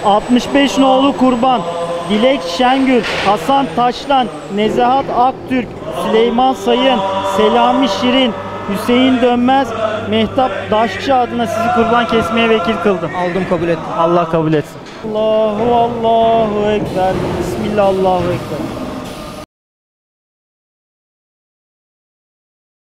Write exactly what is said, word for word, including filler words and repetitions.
altmış beş nolu kurban, Dilek Şengül, Hasan Taşlan, Nezahat Aktürk, Süleyman Sayın, Selami Şirin, Hüseyin Dönmez, Mehtap Daşçı adına sizi kurban kesmeye vekil kıldım. Aldım, kabul ettim. Allah kabul etsin. Allahu Allahu Ekber. Bismillah, Allahu Ekber.